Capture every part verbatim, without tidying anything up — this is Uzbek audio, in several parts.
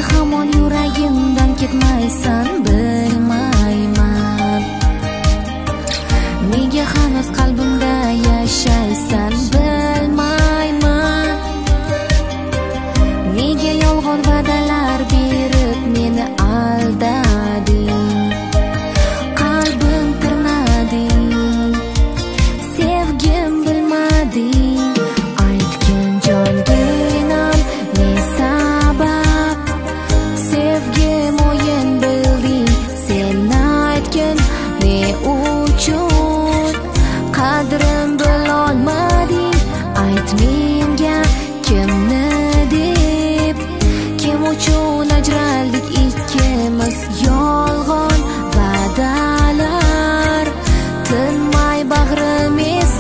hamon yuragimdan ketmaysan, bilmayman. Nega hanuz qalbimda yashaysan, bilmayman. Nega yolg'on va'dalar berib meni aldading, qalbim tirnading, sevgim bilmading. Aytgin jonginam, ne sabab sevgim o'yin bilding, sen aytgin ne uchun qadrim bilolmading. Ayt menga kimni deb, kim uchun ajraldik ikkimiz. Yolg'on va'dalar tinmay bag'rim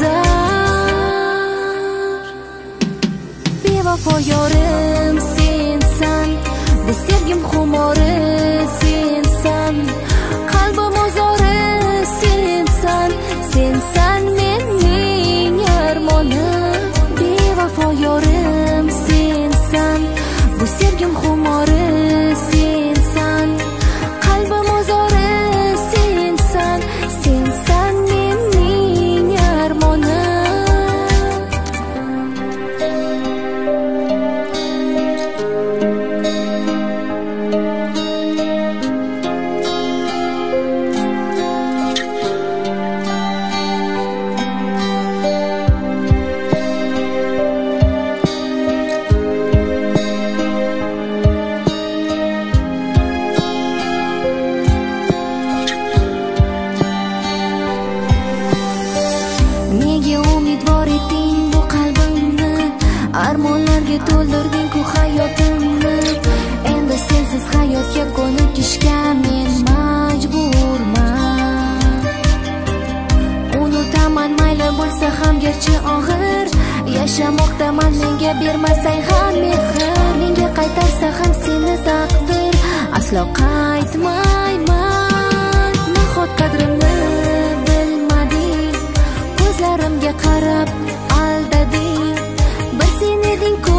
ezar. Bevafo yorim sensan, bu sevgim xumori sensan, qalbim ozori sensan, sensan mening armonim. Bevafo yorim sensan, bu sevgim xumori sensan, qalbim ozori sensan, sensan mening armonim. Nega umidvor etding bu qalbimni, armonlarga to'ldirding ku hayotimni. Endi sensiz hayotga ko'nikishga men majburman. Unutaman mayli bo'lsa ham garchi og'ir, yashamoqdaman menga bermasang ham mehr. Menga qaytarsa ham seni taqdir, aslo qaytmayman. Nahot qadrimni ko'zlarimga qarab aldading, bir sen eding-ku